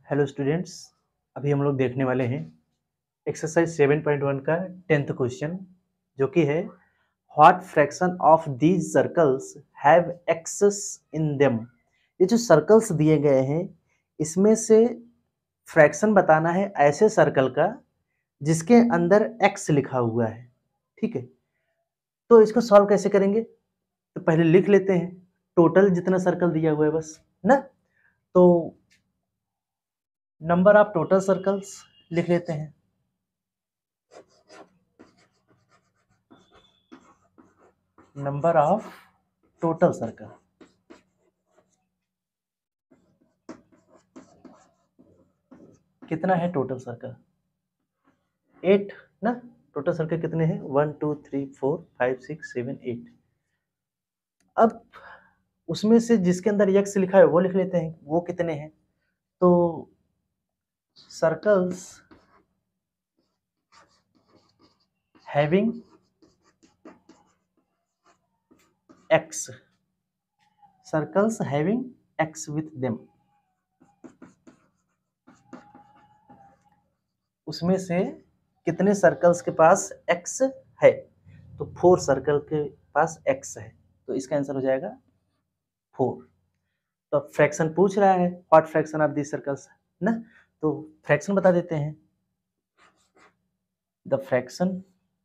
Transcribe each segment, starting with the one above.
Hello students, अभी हम लोग देखने वाले हैं एक्सरसाइज 7.1 का 10th क्वेश्चन, जो कि है what fraction of these circles have X's in them. ये जो सर्कल्स दिए गए हैं, इसमें से फ्रैक्शन बताना है ऐसे सर्कल का जिसके अंदर एक्स लिखा हुआ है। ठीक है, तो इसको सॉल्व कैसे करेंगे? तो पहले लिख लेते हैं टोटल जितना सर्कल दिया हुआ है, बस ना। तो नंबर ऑफ टोटल सर्कल्स लिख लेते हैं। नंबर ऑफ टोटल सर्कल, कितना है टोटल सर्कल? 8 ना। टोटल सर्कल कितने हैं? 1 2 3 4 5 6 7 8। अब उसमें से जिसके अंदर एक्स लिखा है वो लिख लेते हैं, वो कितने हैं। तो circles having X, circles having X with them, उसमें से कितने सर्कल्स के पास एक्स है? तो 4 सर्कल के पास एक्स है, तो इसका आंसर हो जाएगा 4। तो फ्रैक्शन पूछ रहा है what fraction of this circles ना, तो फ्रैक्शन बता देते हैं। द फ्रैक्शन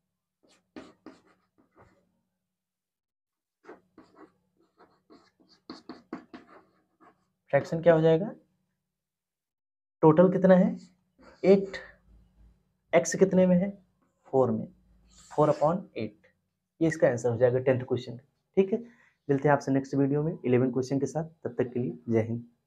फ्रैक्शन क्या हो जाएगा? टोटल कितना है? 8। एक्स कितने में है? 4 में। 4/8, ये इसका आंसर हो जाएगा 10th क्वेश्चन। ठीक है, मिलते हैं आपसे नेक्स्ट वीडियो में 11 क्वेश्चन के साथ। तब तक के लिए जय हिंद।